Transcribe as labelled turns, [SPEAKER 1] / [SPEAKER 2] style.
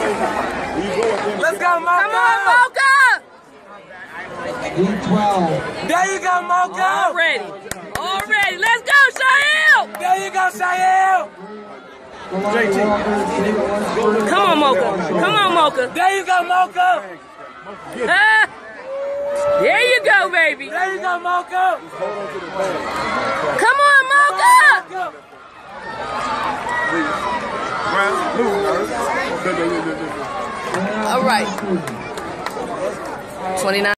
[SPEAKER 1] Let's go, Mocha.
[SPEAKER 2] Come on, Mocha.
[SPEAKER 3] D12.
[SPEAKER 1] There you go, Mocha.
[SPEAKER 2] Already. Let's go, Shael.
[SPEAKER 1] There you go, Shael.
[SPEAKER 2] Come on, Mocha.
[SPEAKER 1] There you go, Mocha.
[SPEAKER 2] There you go, baby.
[SPEAKER 1] There you go, Mocha.
[SPEAKER 2] Come on, Mocha. All right. 29.